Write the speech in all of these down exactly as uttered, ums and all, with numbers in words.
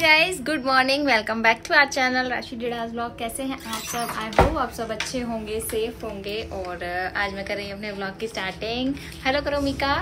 Guys, good morning, welcome back to our channel Rashi डिडास vlog. कैसे हैं आप सब? आई होप आप सब अच्छे होंगे, सेफ होंगे। और आज मैं कर रही हूँ अपने व्लॉग की स्टार्टिंग। हेलो करो मीका।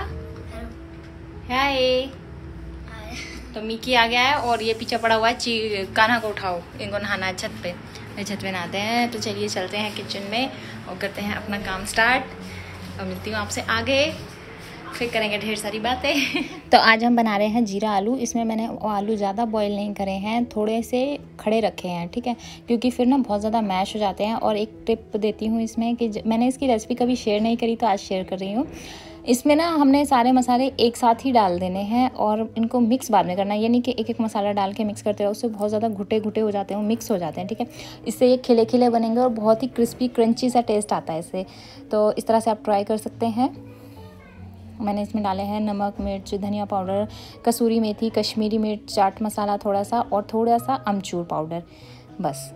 हाय। तो मिकी आ गया है और ये पीछे पड़ा हुआ है ची कान्हा को उठाओ, इनको नहाना है छत पे। ये छत पे नहाते हैं। तो चलिए चलते हैं किचन में और करते हैं अपना काम स्टार्ट। और मिलती हूँ आपसे आगे, फिर करेंगे ढेर सारी बातें। तो आज हम बना रहे हैं जीरा आलू। इसमें मैंने आलू ज़्यादा बॉईल नहीं करे हैं, थोड़े से खड़े रखे हैं, ठीक है, क्योंकि फिर ना बहुत ज़्यादा मैश हो जाते हैं। और एक टिप देती हूँ इसमें कि मैंने इसकी रेसिपी कभी शेयर नहीं करी, तो आज शेयर कर रही हूँ। इसमें ना हमने सारे मसाले एक साथ ही डाल देने हैं और इनको मिक्स बाद में करना है। यानी कि एक एक मसाला डाल के मिक्स करते रहो, उससे बहुत ज़्यादा घुटे घुटे हो जाते हैं, मिक्स हो जाते हैं, ठीक है। इससे ये खिले खिले बनेंगे और बहुत ही क्रिस्पी क्रंची सा टेस्ट आता है इससे। तो इस तरह से आप ट्राई कर सकते हैं। मैंने इसमें डाले हैं नमक, मिर्च, धनिया पाउडर, कसूरी मेथी, कश्मीरी मिर्च, चाट मसाला थोड़ा सा और थोड़ा सा अमचूर पाउडर, बस।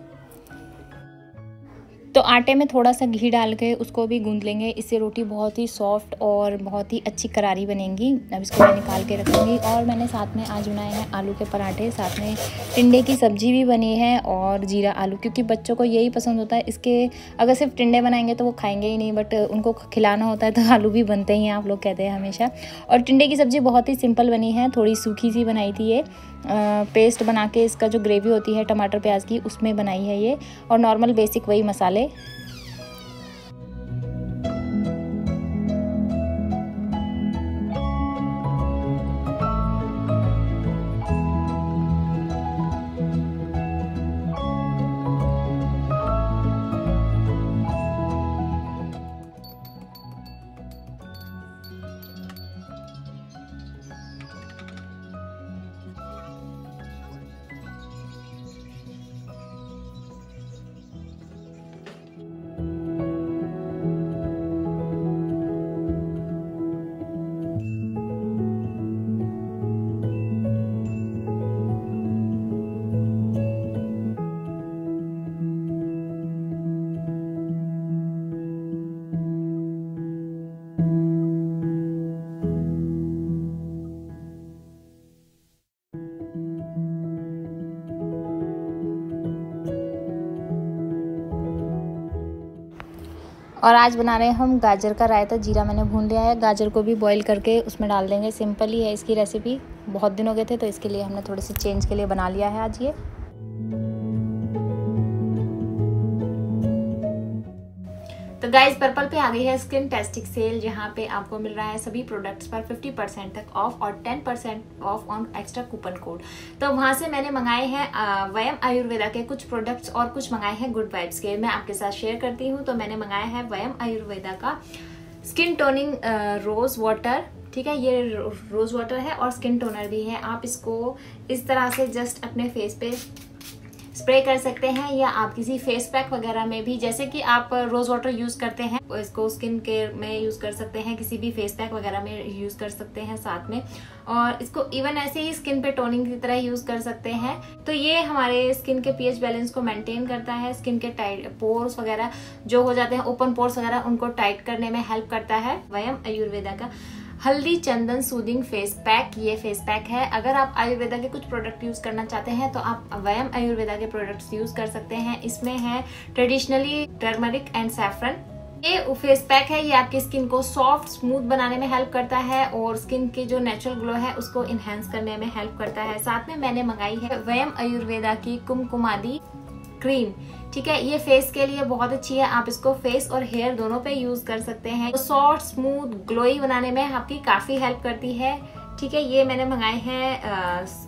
तो आटे में थोड़ा सा घी डाल के उसको भी गूंद लेंगे। इससे रोटी बहुत ही सॉफ्ट और बहुत ही अच्छी करारी बनेगी। अब इसको मैं निकाल के रखूँगी। और मैंने साथ में आज बनाए हैं आलू के पराठे, साथ में टिंडे की सब्जी भी बनी है और जीरा आलू, क्योंकि बच्चों को यही पसंद होता है। इसके अगर सिर्फ टिंडे बनाएंगे तो वो खाएंगे ही नहीं, बट उनको खिलाना होता है तो आलू भी बनते ही हैं, आप लोग कहते हैं हमेशा। और टिंडे की सब्ज़ी बहुत ही सिंपल बनी है, थोड़ी सूखी सी बनाई थी ये। पेस्ट बना के इसका जो ग्रेवी होती है टमाटर प्याज की, उसमें बनाई है ये। और नॉर्मल बेसिक वही मसाले। और आज बना रहे हैं हम गाजर का रायता। जीरा मैंने भून लिया है, गाजर को भी बॉईल करके उसमें डाल देंगे। सिंपल ही है इसकी रेसिपी, बहुत दिन हो गए थे तो इसके लिए हमने थोड़ी सी चेंज के लिए बना लिया है आज ये। तो गाइस, पर्पल पे आ गई है स्किन टेस्टिंग सेल, जहाँ पे आपको मिल रहा है सभी प्रोडक्ट्स पर फिफ्टी परसेंट तक ऑफ और ten percent off on extra coupon code. तो वहां से मैंने मंगाए हैं वयम आयुर्वेदा के कुछ प्रोडक्ट्स और कुछ मंगाए हैं गुड वाइब्स के। मैं आपके साथ शेयर करती हूँ। तो मैंने मंगाया है वयम आयुर्वेदा का स्किन टोनिंग रोज वाटर, ठीक है। ये रोज वाटर है और स्किन टोनर भी है। आप इसको इस तरह से जस्ट अपने फेस पे स्प्रे कर सकते हैं, या आप किसी फेस पैक वगैरह में भी, जैसे कि आप रोज वाटर यूज करते हैं, इसको स्किन केयर में यूज कर सकते हैं, किसी भी फेस पैक वगैरह में यूज कर सकते हैं साथ में। और इसको इवन ऐसे ही स्किन पे टोनिंग की तरह यूज कर सकते हैं। तो ये हमारे स्किन के पीएच बैलेंस को मेंटेन करता है। स्किन के टाइट पोर्स वगैरह जो हो जाते हैं, ओपन पोर्स वगैरह, उनको टाइट करने में हेल्प करता है वयम आयुर्वेदा का हल्दी चंदन सूदिंग फेस पैक। ये फेस पैक है। अगर आप आयुर्वेदा के कुछ प्रोडक्ट यूज करना चाहते हैं तो आप वयम आयुर्वेदा के प्रोडक्ट्स यूज कर सकते हैं। इसमें है ट्रेडिशनली टर्मरिक एंड सैफरन। ये फेस पैक है, ये आपकी स्किन को सॉफ्ट स्मूथ बनाने में हेल्प करता है और स्किन की जो नेचुरल ग्लो है उसको इनहेंस करने में हेल्प करता है। साथ में मैंने मंगाई है वयम आयुर्वेदा की कुमकुमादी क्रीम, ठीक है। ये फेस के लिए बहुत अच्छी है। आप इसको फेस और हेयर दोनों पे यूज कर सकते हैं। तो सॉफ्ट स्मूथ ग्लोई बनाने में आपकी काफी हेल्प करती है, ठीक है। ये मैंने मंगाए हैं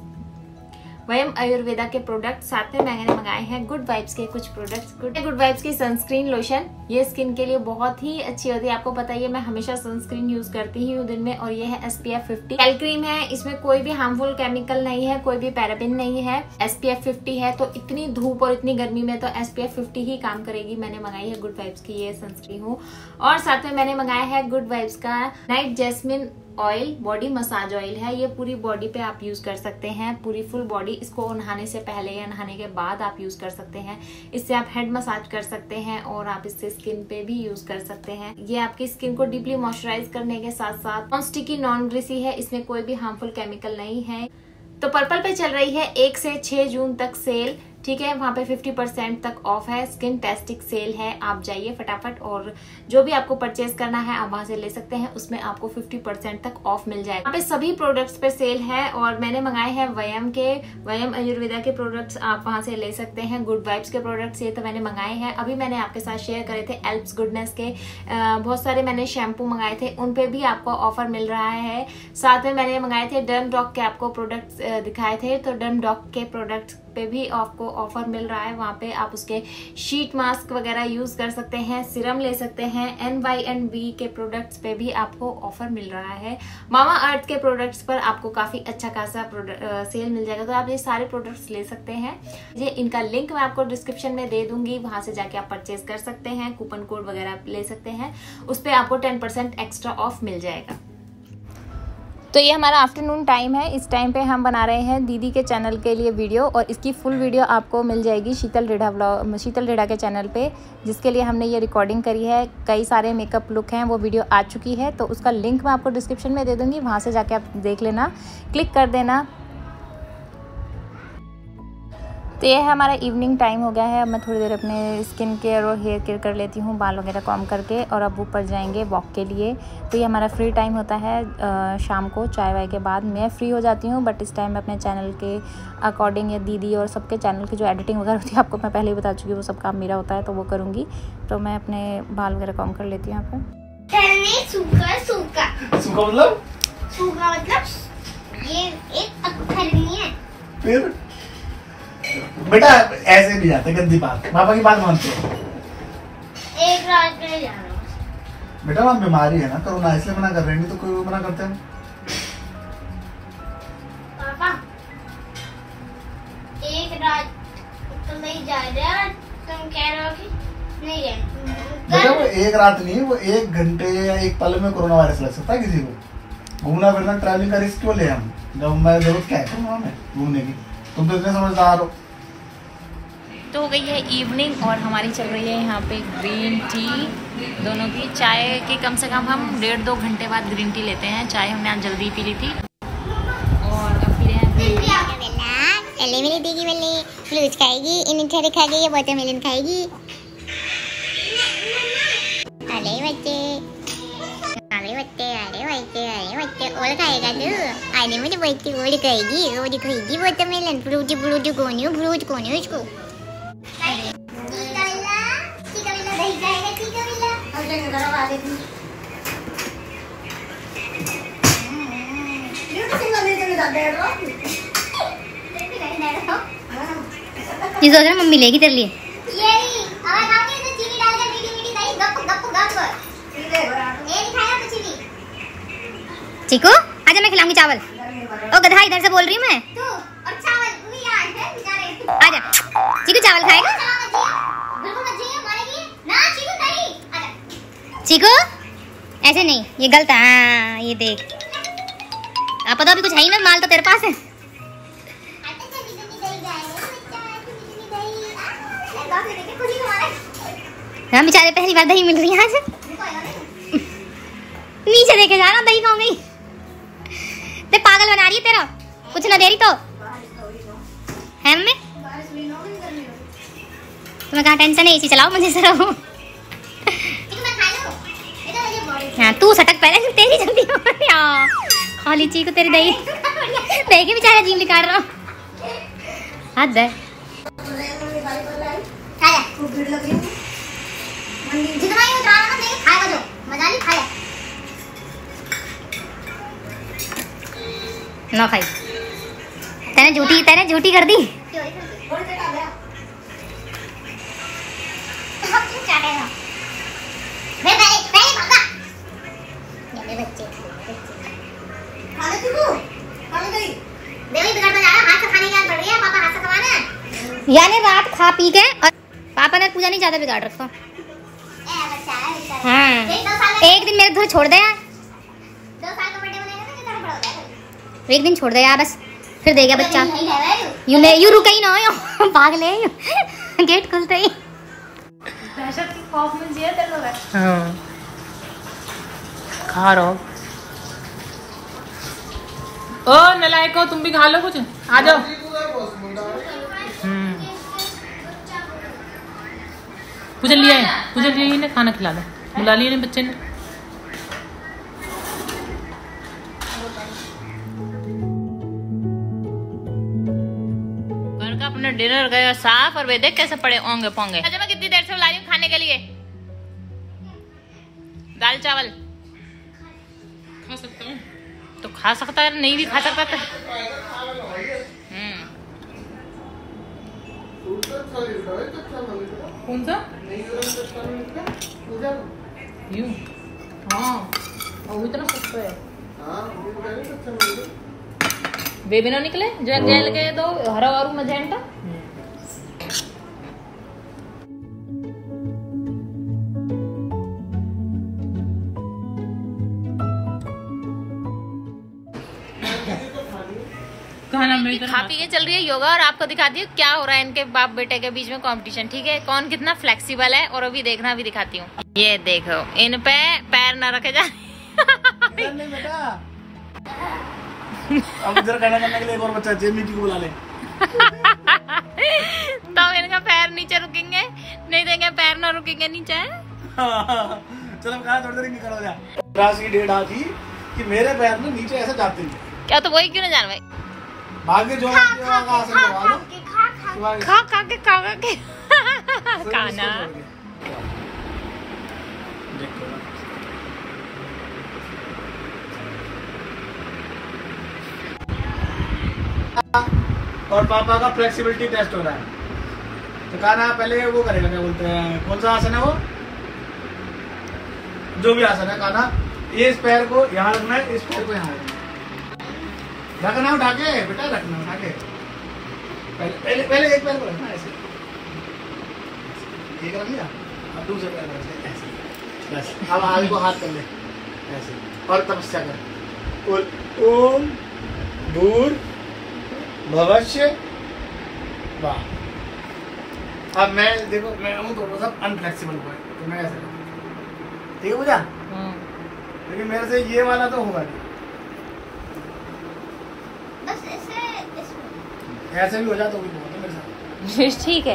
वयम आयुर्वेदा के प्रोडक्ट। साथ में मैंने मंगाए हैं गुड वाइब्स के कुछ प्रोडक्ट्स। गुड गुड वाइब्स की सनस्क्रीन लोशन, ये स्किन के लिए बहुत ही अच्छी होती है। आपको पता ही है, मैं हमेशा सनस्क्रीन यूज करती ही हूँ दिन में। और ये है S P F fifty gel cream है। इसमें कोई भी हार्मफुल केमिकल नहीं है, कोई भी पैराबिन नहीं है। एस पी एफ फिफ्टी है, तो इतनी धूप और इतनी गर्मी में तो एस पी एफ फिफ्टी ही काम करेगी। मैंने मंगाई है गुड वाइब्स की ये सनस्क्रीन हूँ। और साथ में मैंने मंगाया है गुड वाइब्स का night jasmine oil, body massage oil है। ये पूरी बॉडी पे आप यूज कर सकते हैं, पूरी फुल बॉडी। इसको नहाने से पहले या नहाने के बाद आप यूज कर सकते हैं। इससे आप हेड मसाज कर सकते हैं और आप इससे स्किन पे भी यूज कर सकते हैं। ये आपकी स्किन को डीपली मॉइस्चराइज करने के साथ साथ नॉन स्टिकी, नॉन ग्रीसी है। इसमें कोई भी हार्मफुल केमिकल नहीं है। तो पर्पल पे चल रही है एक से छह जून तक सेल, ठीक है। वहाँ पे फिफ्टी परसेंट तक ऑफ है, स्किन टेस्टिक सेल है। आप जाइए फटाफट और जो भी आपको परचेज करना है आप वहाँ से ले सकते हैं, उसमें आपको फिफ्टी परसेंट तक ऑफ मिल जाएगा। यहाँ पे सभी प्रोडक्ट्स पे सेल है और मैंने मंगाए हैं वयम के, वयम आयुर्वेदा के प्रोडक्ट्स आप वहाँ से ले सकते हैं। गुड वाइब्स के प्रोडक्ट्स ये तो मैंने मंगाए हैं, अभी मैंने आपके साथ शेयर करे थे। एल्प्स गुडनेस के बहुत सारे मैंने शैम्पू मंगाए थे, उन पे भी आपको ऑफर मिल रहा है। साथ में मैंने मंगाए थे डर्म डॉक के आपको प्रोडक्ट्स दिखाए थे, तो डर्म डॉक के प्रोडक्ट्स पे भी आपको ऑफर मिल रहा है। वहाँ पे आप उसके शीट मास्क वगैरह यूज कर सकते हैं, सीरम ले सकते हैं। एन वाई एन बी के प्रोडक्ट्स पे भी आपको ऑफर मिल रहा है। मामा अर्थ के प्रोडक्ट्स पर आपको काफी अच्छा खासा सेल मिल जाएगा, तो आप ये सारे प्रोडक्ट्स ले सकते हैं। ये इनका लिंक मैं आपको डिस्क्रिप्शन में दे दूंगी, वहां से जाके आप परचेज कर सकते हैं, कूपन कोड वगैरह ले सकते हैं, उस पर आपको टेन परसेंट एक्स्ट्रा ऑफ मिल जाएगा। तो ये हमारा आफ्टरनून टाइम है, इस टाइम पे हम बना रहे हैं दीदी के चैनल के लिए वीडियो, और इसकी फुल वीडियो आपको मिल जाएगी शीतल रेढ़ा व्लॉग, शीतल रेढ़ा के चैनल पे, जिसके लिए हमने ये रिकॉर्डिंग करी है। कई सारे मेकअप लुक हैं, वो वीडियो आ चुकी है, तो उसका लिंक मैं आपको डिस्क्रिप्शन में दे दूँगी, वहाँ से जाके आप देख लेना, क्लिक कर देना। तो ये है हमारा इवनिंग टाइम हो गया है। अब मैं थोड़ी देर अपने स्किन केयर और हेयर केयर कर लेती हूँ, बाल वगैरह कॉम करके, और अब ऊपर जाएंगे वॉक के लिए। तो ये हमारा फ्री टाइम होता है शाम को चाय वाय के बाद। मैं फ्री हो जाती हूँ, बट इस टाइम मैं अपने चैनल के अकॉर्डिंग या दीदी और सबके चैनल की जो एडिटिंग वगैरह होती है, आपको मैं पहले ही बता चुकी हूँ, वो सब काम मेरा होता है, तो वो करूँगी। तो मैं अपने बाल वगैरह कॉम कर लेती हूँ यहाँ पर। सूखा सूखा सूखा मतलब सूखा मतलब ये एक अक्षर नहीं है। फिर बेटा ऐसे नहीं जाते, गंदी बात, पापा की बात मानते हो। एक रात के लिए जा रहा हूँ बेटा वहाँ बीमारी है ना, कोरोना, इसलिए मना कर रहे हैं, नहीं तो कोई मना करते हैं। पापा एक रात तो नहीं जा रहे, तुम कह रहे हो कि नहीं जाए। बेटा वो एक रात नहीं, वो एक घंटे या एक पल में कोरोना वायरस लग सकता है किसी को। घूमना फिरना ट्रैवलिंग का रिस्क क्यों ले हम, जब मैं जरूरत क्या है कोरोना में घूमने की। तुम तो इतने समझदार हो। तो हो गई है इवनिंग और हमारी चल रही है यहाँ पे ग्रीन टी, दोनों की। चाय के कम से कम हम डेढ़ दो घंटे बाद ग्रीन टी लेते हैं। चाय हमने आज जल्दी पी ली थी और अब पी रहे हैं ग्रीन टी। पहले मेरी दीदी वाली फ्लूज खाएगी, इन्हें खाएगी, ये वाटरमेलन खाएगी। अरे बच्चे, अरे बच्चे, अरे बच्चे, अरे बच्चे, और खाएगा तू? अरे मुझे बच्चे और खाएगी, और खाएगी वाटरमेलन। फ्रूट फ्रूट कौन है, फ्रूट कौन है इसको? ये सोच रहा मम्मी लेगी तेरे लिए। यही और खाओगे तो चीनी डालकर मीठी मीठी दही गप गप गप। ये नहीं खाया तो चीनी। चीकू आजा, मैं खिलाऊंगी चावल। ओ गधा, इधर से बोल रही हूँ मैं। तू और चावल तू ही यार है बेचारे। आजा चीकू, चावल खाएगा? बिल्कुल मत जाइए, मारेगी ना चीकू, नहीं आजा। चीकू ऐसे नहीं, ये गलत है। हाँ ये देख, आप पता अभी कुछ है ही ना, माल तो तेरे पास है। हम बेचारे पहली बार दही मिल रही है आज। नीचे देखे जा रहा, दही खाऊंगी। ते पागल बना रही है तेरा, कुछ ना दे रही तो है मम्मी। तुम्हें कहा टेंशन है, इसी चलाओ मुझे सर। हाँ तू सटक पहले, तेरी जल्दी खा लीची को, तेरी दही दही के बेचारा जीव निकाल रहा हूँ। हाथ दे जितना ही उतरा ना दे खाएगा, जो मजा नहीं खाया ना खाई। तेने झूठी तेने झूठी कर दी। यानी रात खा पी के और पापा ने पूजा नहीं ज्यादा बिगाड़ रखा। हाँ एक दिन मेरे घर छोड़ दे यार, दो साल का बर्थडे मनाएगा तो कितना बड़ा होता है। एक दिन छोड़ दे यार बस, फिर देगा बच्चा। यू मैं यू रुका ही ना हो, भाग ले गेट खुलते ही। दहशत की खौफ में जिया तेरे लोग। हाँ खा रहो। ओ नलायको, तुम भी खा लो कुछ, आ जाओ। हम्म पूजा लिया है, पूजा लिया ही खाना खिला दो, बुला लिया ने बच्चे ने। घर का अपना डिनर गया साफ और वे देख कैसे पड़े होंगे पोंगे। अच्छा मैं कितनी देर से बुला रही हूँ खाने के लिए। दाल चावल खा सकता हूँ तो खा सकता है, नहीं भी खा सकता था। हम्म कौन सा यू? हाँ वो इतना सस्ता है। बेबी ना निकले जो जेल के दो हरा और मजेंटा। खा पी के चल रही है योगा और आपको दिखाती हूँ क्या हो रहा है इनके बाप बेटे के बीच में कंपटीशन। ठीक है, कौन कितना फ्लेक्सिबल है। और अभी देखना, अभी दिखाती हूँ। ये देखो इन पे पैर ना रखे जा। नहीं बेटा, अब इधर गाना करने के लिए एक और बच्चा जेमी को बुला ले। तो इनका पैर नीचे रुकेंगे, नहीं देंगे पैर ना रुकेंगे नीचे। चलो कहा थोड़ी देर निकल जा। राशि की डेढ़ थी कि मेरे पैर में नीचे ऐसे जाते हैं। क्या तो वही क्यों ना जान भाई। भाग्य जो खा खा के खा खा के खाना। और पापा का फ्लेक्सिबिलिटी टेस्ट हो रहा है। तो कहा ना पहले वो करेगा, क्या बोलते हैं, कौन सा आसन है वो, जो भी आसन है। कहा ना ये इस पैर को यहाँ रखना है, इस पैर को यहाँ रखना है। रखना उठा के बेटा, रखना उठा के। पहले पहले पहले एक पैर को रखना ऐसे, एक रख लिया, अब दूसरे पैर को रख ऐसे, बस। अब आगे को हाथ कर ले ऐसे और तपस्या कर। ओम भूर भवस्य वाह। अब मैं देखो, मैं हूँ थोड़ा सा अनफ्लेक्सिबल हुआ है, तो मैं ऐसे ठीक है पूजा। लेकिन मेरे से ये वाला तो होगा नहीं। बस ऐसे ऐसे भी हो जाता भी बहुत है मेरे साथ। ठीक है,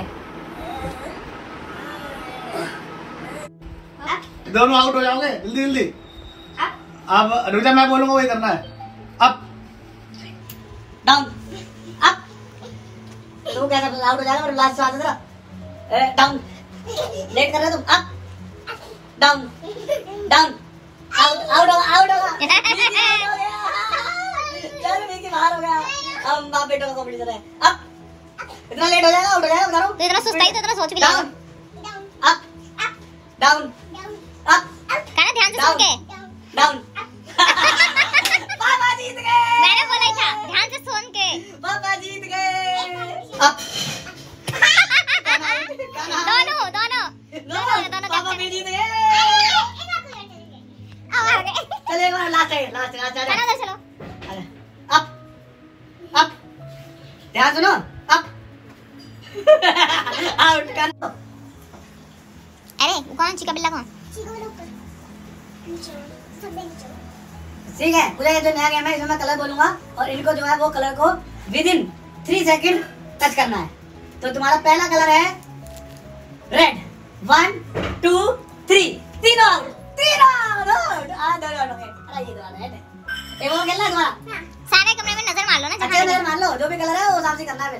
दोनों आउट हो जाओगे जल्दी जल्दी। अब रुक जा, मैं बोलूंगा वही करना है। अप डाउन अप, तू क्या कर, आउट हो जाएगा। और लास्ट से आता तेरा डाउन, लेट कर रहे तुम। Up down down, out out होगा, आउट होगा। चल देखिए बाहर हो गया। अब बाप बेटों का कॉम्पिटिशन है। अब इतना लेट हो जाएगा, आउट हो जाएगा, बता रहा हूं। तो इतना सुस्ताई तो इतना सोच भी डाउन अप डाउन अप, कहना ध्यान से सुन के। डाउन। पापा जीत गए। मैंने बोला ही था ध्यान से सुन के। पापा जीत गए। अप दोनों दोनों दोनों दोनों पापा भी जीत गए। चलो एक बार लास्ट है, लास्ट लास्ट आ चलो चलो अप अप, ध्यान सुनो। अप आउट कर। अरे वो कौन, चिका बिल्ला कौन? ठीक है पूरा, ये जो नया गेम है इसमें मैं कलर बोलूंगा और इनको जो है वो कलर को within three second touch करना है। तो तुम्हारा पहला कलर है रेड। वन टू थ्री, तीनों आउट, तीनों आउट। आ दो आउट हो गए। अरे ये दो आउट है। एक वो खेलना है तुम्हारा। सारे कमरे में नजर मार लो ना। अच्छा नजर मार लो, जो भी कलर है वो हिसाब से करना है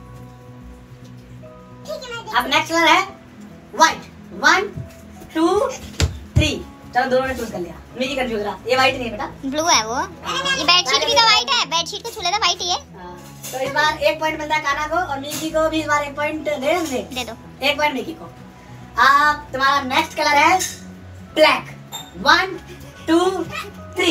फिर। अब नेक्स्ट कलर है व्हाइट। वन टू थ्री, चलो दोनों ने चूज कर लिया। मिकी कंफ्यूज रहा, ये व्हाइट नहीं है बेटा, ब्लू है वो। ये बेडशीट भी तो व्हाइट है, बेडशीट को छू लेता व्हाइट ही है। तो इस बार एक पॉइंट मिलता है काना को और मिकी को भी इस बार एक पॉइंट दे देंगे। दे दो एक पॉइंट मिकी को। अब तुम्हारा नेक्स्ट कलर है ब्लैक। वन टू थ्री,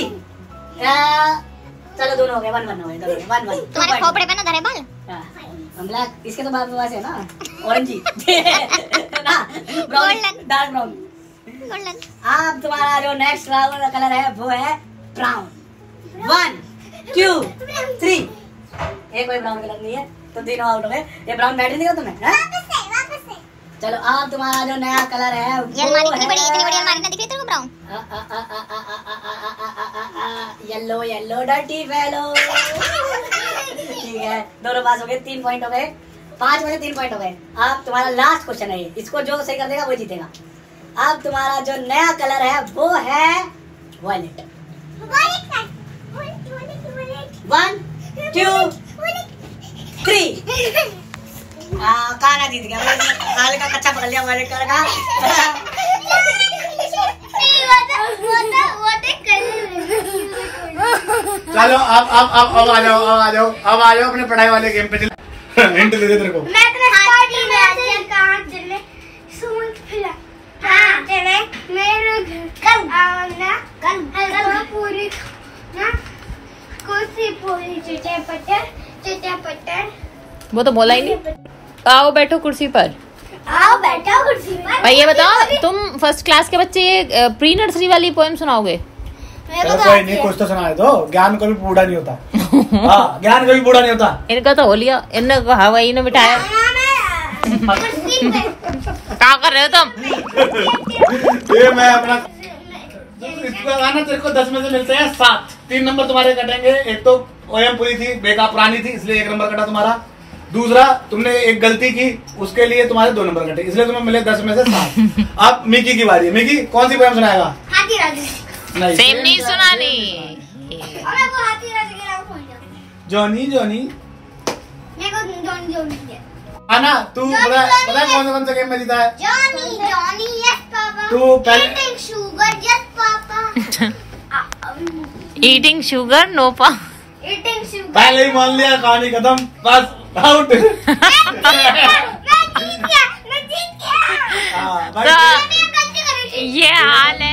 चलो दोनों हो गए, वन वन हो गए, दोनों वन वन। तुम्हारे खोपड़े पे ना धरे बाल। ब्लैक, इसके तो बाल वैसे है ना ऑरेंज ही ना, Golden. Dark brown. गोल्डन। अब तुम्हारा जो नेक्स्ट राउंड कलर है वो है ब्राउन। वन टू थ्री, एक कोई ब्राउन कलर नहीं है तो तीनों आउट हो गए। ये ब्राउन बैठ नहीं दिया तुम्हें? चलो अब तुम्हारा जो नया कलर है ये अलमारी कितनी बड़ी इतनी बड़ी अलमारी ना दिख रही तेरे को brown? Yellow yellow dirty fellow. ठीक है, दोनों पास हो गए, तीन पॉइंट हो गए, पांच में से तीन पॉइंट हो गए। अब तुम्हारा लास्ट क्वेश्चन है ये, इसको जो सही कर देगा वो जीतेगा। अब तुम्हारा जो नया कलर है वो है वॉयलेट। One two three. काना जीत गया, काले का कच्चा पकड़ लिया वॉयलेट कलर का। चलो अब अब अब अब आ जाओ, अब आ जाओ, अब आ जाओ अपने पढ़ाई वाले गेम पे। हिंट दे दे तेरे को। मैं तेरे पार्टी में आज काट चले सूट फिला। हां चले मेरे घर कल आना कल कल पूरी ना कुर्सी पूरी चटे पटर चटे पटर। वो तो बोला ही नहीं। आओ बैठो कुर्सी पर। आओ बैठो कुर्सी पर। भाई ये बताओ, तुम फर्स्ट क्लास के बच्चे ये प्री नर्सरी वाली पोएम सुनाओगे? चलो कोई नहीं, कुछ तो सुनाए दो। ज्ञान कभी बूढ़ा नहीं होता। हाँ, ज्ञान कभी बूढ़ा नहीं होता। इनका तो हो लिया, इनने कहा वही ने बिठाया। कुर्सी पे क्या कर रहे हो तुम? ये मैं अपना इसका गाना तेरे को दस में से मिलते हैं सात। तीन नंबर तुम्हारे कटेंगे। एक तो पोएम पूरी थी, बेकार पुरानी थी, इसलिए एक नंबर कटा तुम्हारा। दूसरा, तुमने एक गलती की, उसके लिए तुम्हारे दो नंबर कटे, इसलिए तुम्हें मिले दस में से सात। अब मिकी की बारी है। मिकी कौन सी पोएम सुनाएगा? हाथी राजा। नहीं, सेम नहीं सुनानी। और मैं को हाथी राजा के नाम भूल गया। जॉनी जॉनी मैं को जॉनी जॉनी है। आना तू पता पता है कौन कौन सा गेम में जीता है? Johnny Johnny yes papa. तू पहले eating sugar yes papa. Eating sugar no pa. Eating sugar. पहले ही मान लिया, कहानी खत्म, बस आउट। मैं जीत गया, मैं जीत गया। हाँ, भाई तो ये हाल है